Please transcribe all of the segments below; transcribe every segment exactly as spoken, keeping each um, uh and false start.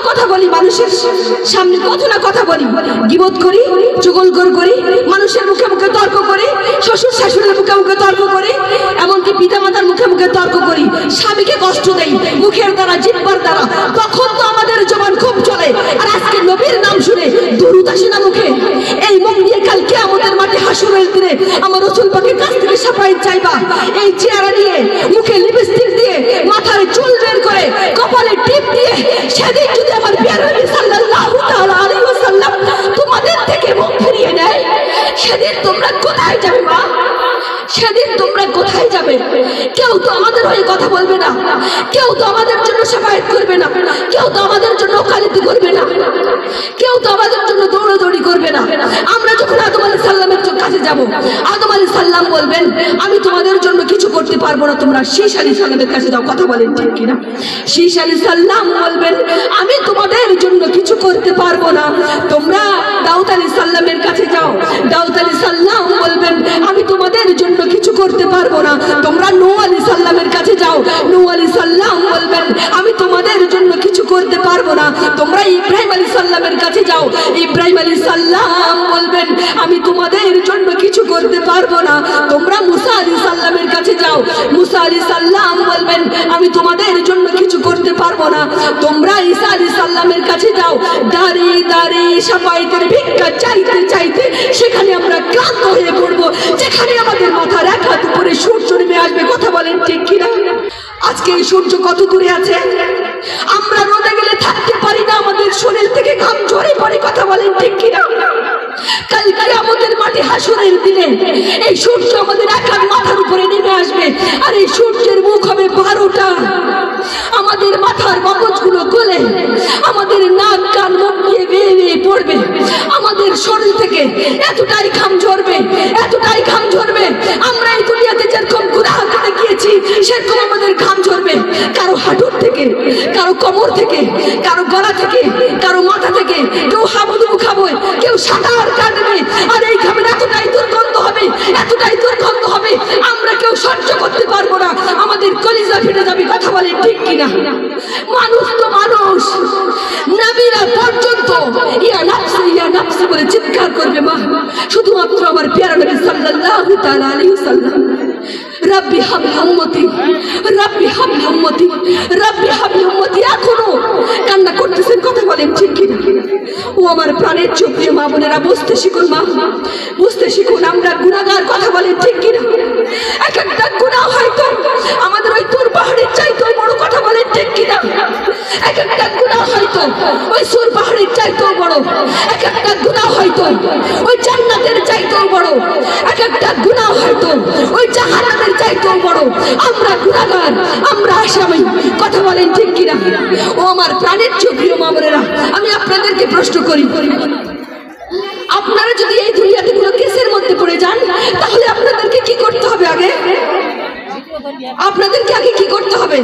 কথা বলি মানুষের সামনে, কত না কথা বলি, গীবত করি, চুগলখড়ি করি, মানুষের মুখে মুখে তর্ক করি, শ্বশুর শাশুড়ির মুখে মুখে তর্ক করি, এমনকি পিতামাতার মুখে মুখে তর্ক করি, স্বামীকে কষ্ট দেই মুখের দ্বারা, জিহ্বার দ্বারা। তখন তো আমাদের জবান খুব চলে। আর আজকে নবীর নাম শুনে দুরূদ আসে না মুখে? এই মুখ দিয়ে কাল কিয়ামতের মাঠে হাসরের দিনে আমার রাসূল পাকের কাছ থেকে শাফায়াত চাইবা। এই চেহারা নিয়ে, মুখে লিপস্টিক দিয়ে, মাথায় চুল বের করে, কপালে টিপ দিয়ে, সেদিন যদি আমার প্রিয় নবী সাল্লাল্লাহু তাআলা আলাইহি ওয়াসাল্লাম তোমাদের থেকে মুখ ফিরিয়ে নেয়, সেদিন তোমরা কোথায় যাবে মা? সেদিন তোমরা কোথায় যাবে? কেউ তো আমাদের হয়ে কথা বলবে না, কেউ তো আমাদের জন্য শাফায়াত করবে না, কেউ তো আমাদের জন্য ওকালতি করবে না, কেউ তো আমাদের জন্য দৌড়াদৌড়ি করবে না। আমরা যখন আদম আলাইহিস সালামের কাছে যাব, আদম আলাইহিস সালাম বলবেন আমি তোমাদের জন্য কিছু করতে পারবো না, তোমরা শীশ আলাইহিস সালামের কাছে যাও। কথা বলেন ঠিক কিনা? শীশ আলাইহিস সালাম বলবেন আমি তোমাদের জন্য কিছু করতে পারবো না, তোমরা দাউদ আলাইহিস সালামের কাছে যাও। দাউদ আলাইহিস সালাম বলবেন আমি তোমাদের জন্য কিছু করতে পারবো না, তোমরা নূহ আলাইহিস সালামের কাছে যাও। নূহ আলাইহিস সালাম বলবেন আমি তোমাদের জন্য কিছু করতে পারবো না, তোমরা ইব্রাহিম আলাইহিস সালামের কাছে যাও। ইব্রাহিম আলাইহিস সালাম বলবেন আমি তোমাদের জন্য কিছু করতে পারবো না, তোমরা মুসা আলাইহিস সালামের কাছে যাও। মুসা আলাইহিস সালাম বলবেন আমি তোমাদের জন্য কিছু করতে পারবো না, তোমরা ঈসা আলাইহিস সালামের কাছে যাও। দাঁড়িয়ে দাঁড়িয়ে শাফায়াতের ভিক্ষা চাইতে চাইতে সেখানে আমরা ক্লান্ত হয়ে পড়বো, যেখানে আমাদের মাথার এক হাত উপরে সূর্য নেমে আসবে। কথা বলেন ঠিক কিনা? আজকে এই সূর্য কত দূরে আছে? আমরা রোদে গেলে থাকতে পারি না, আমাদের শরীর থেকে ঘাম ঝরে পড়ে। কথা বলেন ঠিক কিনা? কাল কিয়ামতের মাঠে হাসরের দিনে এই সূর্য আমাদের এক হাত মাথার উপরে নেমে আসবে, আর এই সূর্যের মুখ হবে বারোটা। আমাদের মাথার মগজগুলো গলে আমাদের নাক কান মুখ দিয়ে বেয়ে বেয়ে পড়বে, আমাদের শরীর থেকে এতটাই ঘাম ঝরবে, এতটাই ঘাম ঝরবে। আমরা এই দুনিয়াতে যেরকম গুনাহ করে গিয়েছি সেরকম আমাদের ঘাম ঝরবে, কারো হাঁটুর থেকে, কারো কোমর থেকে, কারো গলা থেকে, কারো মাথা থেকে, কেউ হাবুডুবু খাবে, কেউ সাঁতার কাটবে। আর এই ঘামের এতটাই দুর্গন্ধ হবে, এতটাই দুর্গন্ধ হবে আমরা কেউ সহ্য করতে পারবো না, আমাদের কলিজা ফেটে যাবে। কথা বলে ঠিক কিনা? মানুষ তো মানুষ, নবীরা পর্যন্ত ইয়া নাফসি ইয়া নাফসি বলে চিৎকার করবে মা, শুধুমাত্র আমার প্রিয় নবী সাল্লাল্লাহু তাআলা আলাইহি ওয়াসাল্লাম রব্বি হাবলি উম্মতি, রব্বি হাবলি উম্মতি, রব্বি হাবলি উম্মতি এখনো কান্না করতেছেন। কথা বলেন ঠিক কিনা? ও আমার প্রাণের চোখে মা বোনেরা, বুঝতে শিখুন মা, বুঝতে শিখুন আমরা গুনাহগার। কথা বলেন ঠিক কিনা? এক একটা গুনাহ হয়তো আমাদের ওই তুর পাহাড়ের চাইতেও বড়। কথা বলেন ঠিক কিনা? এক একটা গুনাহ হয়তো ওই সুর পাহাড়ের চাইতেও বড়, এক একটা গুনাহ হয়তো ওই জান্নাতের চাইতেও বড়, এক একটা গুনাহ হয়তো ওই জাহান্নামের চাইতেও বড়। আমরা গুনাহগার, আমরা আসামি। কথা বলেন ঠিক কিনা? ও আমার প্রাণের চোখীয় মা বোনেরা, আমি আপনাদেরকে প্রশ্ন করি, আপনারা যদি এই দুনিয়াতে কোনো কেসের মধ্যে পড়ে যান তাহলে আপনাদেরকে কি করতে হবে? আগে আপনাদেরকে আগে কি করতে হবে?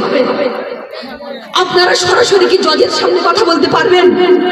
আপনারা সরাসরি কি জজের সামনে কথা বলতে পারবেন?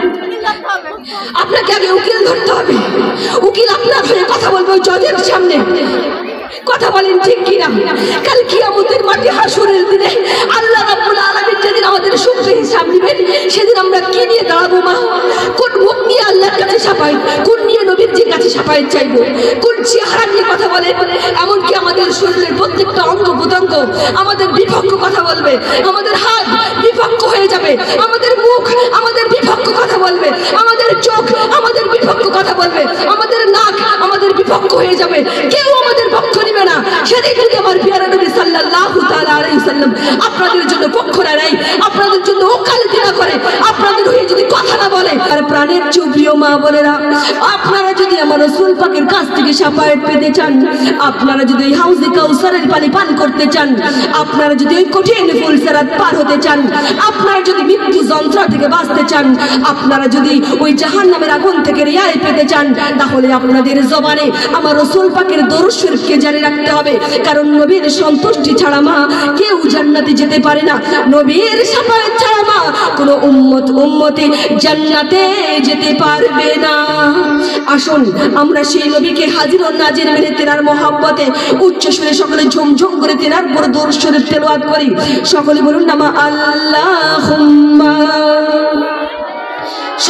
আপনাকে আগে উকিল ধরতে হবে, উকিল আপনার হয়ে কথা বলবে ওই জজের সামনে। কথা বলেন ঠিক কিনা? কাল কিয়ামতের মাঠে হাসরের দিনে আল্লাহ রাব্বুল আলামিন যেদিন আমাদের সুখে হিসাব নেবেন, সেদিন আমরা কি নিয়ে দাঁড়াবো মা? কোন মুখ নিয়ে আল্লাহর কাছে শাফায়াত, কোন নিয়ে নবীর কাছে শাফায়াত চাইবো, কোন চেহারা নিয়ে কথা বলেন? এমনকি আমাদের শরীরের প্রত্যেকটা অঙ্গ প্রত্যঙ্গ আমাদের বিপক্ষ কথা বলবে, আমাদের হাত বিপক্ষ হয়ে যাবে, আমাদের মুখ আমাদের বিপক্ষ কথা বলবে, আমাদের চোখ আমাদের বিপক্ষ কথা বলবে, আমাদের নাক আমাদের বিপক্ষ হয়ে যাবে, কেউ আমাদের পক্ষ নিবে না। সেদিন যদি আমার প্রিয় নবী সাল্লাল্লাহু তাআলা আলাইহি ওয়াসাল্লাম আপনাদের জন্য পক্ষ না নেয়, আপনাদের জন্য ওকালতি না করে, আপনাদের হয়ে যদি কথা না বলে, আর প্রাণের প্রিয় মা বোনেরা, আপনারা যদি আমার রাসূল পাকের কাছ থেকে শাফায়াত পেতে চান, আপনারা যদি ওই হাউজে কাউসারের পানি পান করতে চান, আপনারা যদি ওই কঠিন ফুলসিরাত পার হতে চান, আপনারা যদি মৃত্যু যন্ত্রণা থেকে বাঁচতে চান, আপনারা যদি ওই জাহান্নামের আগুন থেকে রেহাই পেতে চান, তাহলে আপনাদের জবানে আমার রাসূল পাকের দরুদ শরীফকে জারি রাখতে হবে। কারণ নবীর সন্তুষ্টি ছাড়া মা কেউ জান্নাতে যেতে পারে না, নবীর শাফায়াত ছাড়া মা কোনো উম্মত উম্মতি জান্নাতে যেতে পারবে না। আসুন আমরা সেই নবীকে হাজির ও নাজির মেনে তেনার মহব্বতে উচ্চ সুরে সকলে ঝুমঝুম করে তেনার বড় দরুদ শরীফ তেলাওয়াত করি। সকলে বলুন না মা আল্লাহুম্মা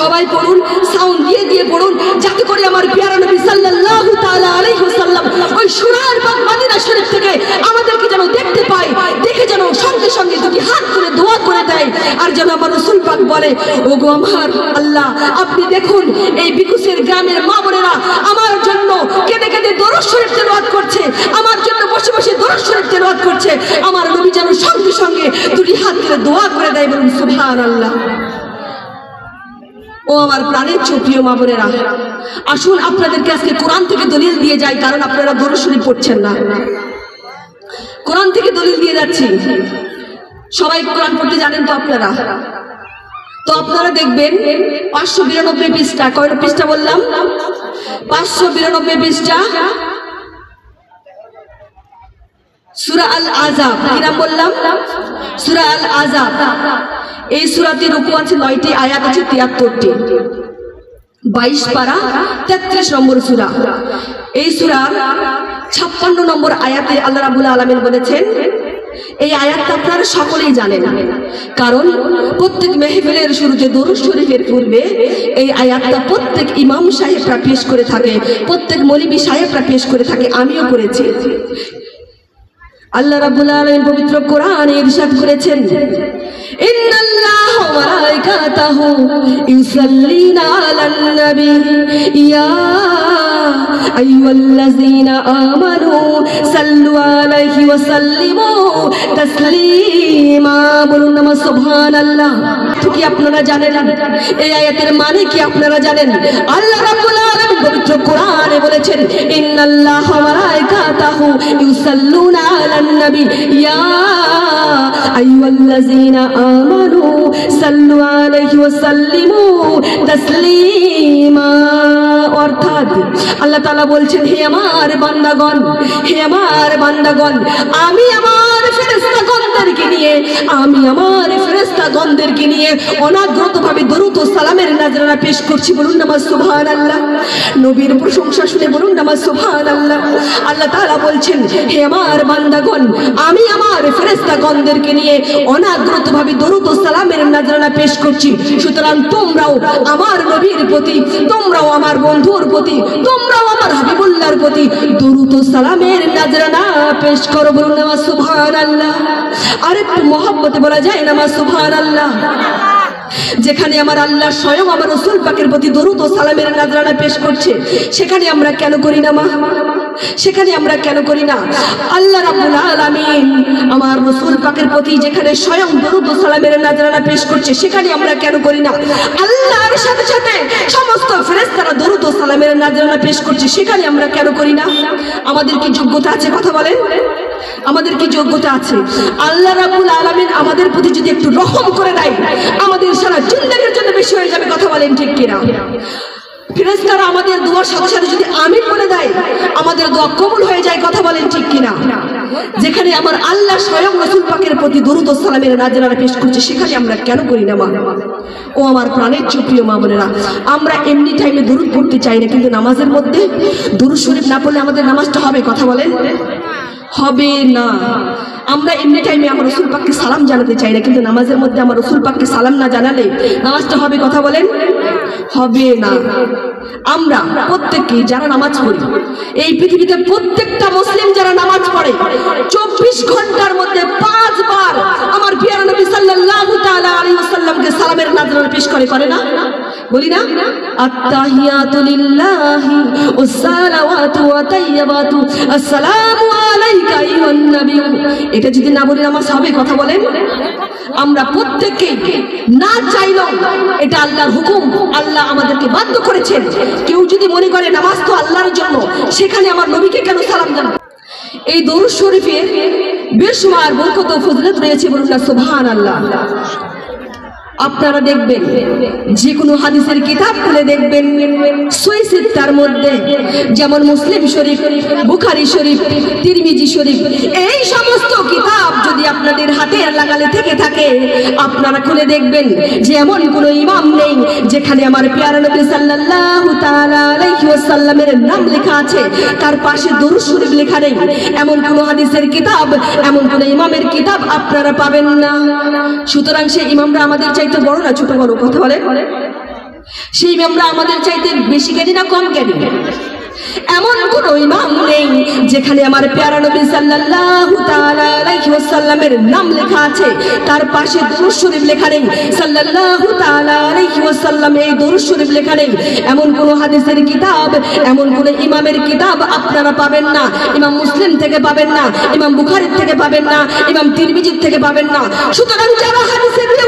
সবাই পড়ুন, সাউন্ড দিয়ে দিয়ে পড়ুন, যাতে করে আমার প্যারা নবী সাল্লাল্লাহু তাআলা আলাইহি ওয়াসাল্লাম ওই সুরার বাগ মদিনা শরীফ থেকে আমাদেরকে যেন দেখতে পায়, দেখে যেন সঙ্গে সঙ্গে দুটি হাত করে দোয়া করে দেয়, আর যেন আমার রাসূল পাক বলে, ওগো আমার আল্লাহ, আপনি দেখুন এই বিকুশের গ্রামের মা বোনেরা আমার জন্য কেঁদে কেঁদে দরুদ শরীফ তেলাওয়াত করছে, আমার জন্য বসে বসে দরুদ শরীফ তেলাওয়াত করছে, আমার নবী যেন সঙ্গে সঙ্গে দুটি হাত করে দোয়া করে দেয়। বলুন সুবহানাল্লাহ। ও আমার প্রাণের প্রিয় মা বোনেরা, আসুন আপনাদেরকে আজকে কোরআন থেকে দলিল দিয়ে যাই, কারণ আপনারা দরুদ শরীফ পড়ছেন না। কোরআন থেকে দলিল দিয়ে যাচ্ছি। সবাই কোরআন পড়তে জানেন তো আপনারা? তো আপনারা দেখবেন পাঁচশো বিরানব্বই পৃষ্ঠা, কয়টা পৃষ্ঠা বললাম? পাঁচশো বিরানব্বই পৃষ্ঠা, সূরা আল আযাব। কি নাম বললাম? সূরা আল আযাব। এই সূরাতে রুকু আছে নয়টি, আয়াত আছে তিয়াত্তরটি, বাইশ পারা তেত্রিশ নম্বর সূরা। এই সূরার ছাপ্পান্ন নম্বর আয়াতে আল্লাহ রাব্বুল আলামিন বলেছেন, এই আয়াতটা আপনারা সকলেই জানেন, কারণ প্রত্যেক মেহফিলের শুরুতে দরুদ শরীফের পূর্বে এই আয়াতটা প্রত্যেক ইমাম সাহেবরা পেশ করে থাকে, প্রত্যেক মৌলবী সাহেবরা পেশ করে থাকে, আমিও করেছি। আল্লাহ রাব্বুল আলামিন পবিত্র কোরআনে ইরশাদ করেছেন, ইন্নাল্লাহা ওয়া মালাইকাতাহু ইউসাল্লিনা আলান নবী ইয়া আইয়ুহাল্লাযীনা আমানু সাল্লু আলাইহি ওয়া সাল্লিমু তাসলিমা। বলুন না সুবহানাল্লাহ। কি আপনারা জানেন এই আয়াতের মানে কি আপনারা জানেন? আল্লাহ রাব্বুল আলামিন পবিত্র কোরআনে বলেছেন, ইন্নাল্লাহা ওয়া মালাইকাতাহু ইউসাল্লুনা আলান নবী ইয়া আইয়ুহাল্লাযীনা আমানু সাল্লু আলাইহি ওয়া সাল্লিমু তাসলিমা। অর্থাৎ আল্লাহ তাআলা বলছেন, হে আমার বান্দাগণ, হে আমার বান্দাগণ, আমি আমার ফেরেশতাগণদেরকে নিয়ে আমি আমার ফেরেশতাগণদেরকে নিয়ে অনাগ্রতভাবে দরুদ ও সালামের নাজরানা পেশ করছি। বলুন না সুবহানাল্লাহ। নবীর প্রশংসা শুনে বলুন না সুবহানাল্লাহ। আল্লাহ তাআলা বলছেন, হে আমার বান্দাগণ, আমি আমার ফেরেশতাগণদেরকে নিয়ে অনাগ্রতভাবে দরুদ ও সালামের নাজরানা পেশ করছি। সুতরাং তোমরাও আমার নবীর প্রতি, তোমরাও আমার বন্ধুর প্রতি, তোমরাও আমার হাবিবুল্লাহর প্রতি দরুদ ও সালামের নাজরানা পেশ করো। বলুন না সুবহানাল্লাহ। আর একটু মহব্বতে বলা যায় না সুবহানাল্লাহ। যেখানে আমার আল্লাহ স্বয়ং আমার রাসূল পাকের প্রতি দরুদ ও সালামের নাজরানা পেশ করছে, সেখানে আমরা কেন করি না মা? সেখানে আমরা কেন করি না? আল্লাহ রাব্বুল আলামিন আমার রাসূল পাকের প্রতি যেখানে স্বয়ং দরুদ ও সালামের নাজরানা পেশ করছে, সেখানে আমরা কেন করি না? আল্লাহর সাথে সাথে সমস্ত ফেরেশতারা দরুদ ও সালামের নাজরানা পেশ করছে, সেখানে আমরা কেন করি না? আমাদের কি যোগ্যতা আছে? কথা বলেন, আমাদের কি যোগ্যতা আছে? আল্লাহ রাব্বুল আলামিন আমাদের প্রতি যদি একটু রহম করে দেয়, আমাদের সারা জিন্দেগির জন্য বেশি হয়ে যাবে। কথা বলেন ঠিক কিনা? ফেরেশতারা আমাদের দোয়ার সাথে সাথে যদি আমিন বলে দেয়, আমাদের দোয়া কবুল হয়ে যায়। কথা বলেন ঠিক কিনা? যেখানে আমার আল্লাহ স্বয়ং রাসূল পাকের প্রতি দরুদ ও সালামের নাজরানা পেশ করছে, সেখানে আমরা কেন করি না মা? ও আমার প্রাণের প্রিয় মা বোনেরা, আমরা এমনি টাইমে দরুদ পড়তে চাই না, কিন্তু নামাজের মধ্যে দরুদ শরীফ না পড়লে আমাদের নামাজটা হবে? কথা বলেন, হবে না। আমরা এমনি টাইমে আমার রাসূল পাককে সালাম জানাতে চাই না, কিন্তু নামাজের মধ্যে আমার রাসূল পাককে সালাম না জানালে নামাজটা হবে? কথা বলেন, হবে না। আমরা প্রত্যেকে যারা নামাজ পড়ি, এই পৃথিবীতে প্রত্যেকটা মুসলিম যারা নামাজ পড়ে, চব্বিশ ঘন্টার মধ্যে পাঁচবার আমার প্রিয় নবী সাল্লাল্লাহু তাআলা আলাইহি ওয়াসাল্লামকে সালামের নাজরানা পেশ করে, করে না? বলি না, আত্তাহিয়াতু লিল্লাহি ওয়াস সালাওয়াতু ওয়া তাইয়্যিবাতু আসসালামু আলাইকা আইয়ুহান নবী। এটা যদি না বলি নামাজ হবে? কথা বলেন। আমরা প্রত্যেককে না চাইলেও এটা আল্লাহর হুকুম, আল্লাহ আমাদেরকে বাধ্য করেছেন। কেউ যদি মনে করে নামাজ তো আল্লাহর জন্য, সেখানে আমার নবীকে কেন সালাম জানাবো? এই দরুদ শরীফের বেশুমার বরকত ও ফজিলত রয়েছে। বলুন না সুবহানাল্লাহ। আপনারা দেখবেন যে কোনো হাদিসের কিতাব খুলে দেখবেন সহিহ সিত্তার মধ্যে, যেমন মুসলিম শরীফ, বুখারী শরীফ, তিরমিজি শরীফ, এই সমস্ত কিতাব যদি আপনাদের হাতের লাগালে থেকে থাকে, আপনারা খুলে দেখবেন যে এমন কোনো ইমাম নেই যেখানে আমার প্যারা নবী সাল্লাল্লাহু তাআলা আলাইহি ওয়াসাল্লামের নাম লেখা আছে, তার পাশে দরুদ শরীফ লেখা নেই। এমন কোনো হাদিসের কিতাব, এমন কোনো ইমামের কিতাব আপনারা পাবেন না। সুতরাং সেই ইমামরা আমাদের চাইতে বড় না ছোট? বড় কথা বলে। সেই ইমামরা আমাদের চাইতে বেশি জ্ঞানী না কম জ্ঞানী? এমন কোন ইমাম নেই যেখানে আমার প্যারা নবী সাল্লাল্লাহু তাআলা আলাইহি ওয়াসাল্লামের নাম লেখা আছে, তার পাশে দুরূদ শরীফ লেখা নেই, সাল্লাল্লাহু তাআলা আলাইহি ওয়াসাল্লাম এই দুরূদ শরীফ লেখা নেই। এমন কোন হাদিসের কিতাব, এমন কোন ইমামের কিতাব আপনারা পাবেন না। ইমাম মুসলিম থেকে পাবেন না, ইমাম বুখারী থেকে পাবেন না, ইমাম তিরমিজি থেকে পাবেন না। সুতরাং যারা হাদিসের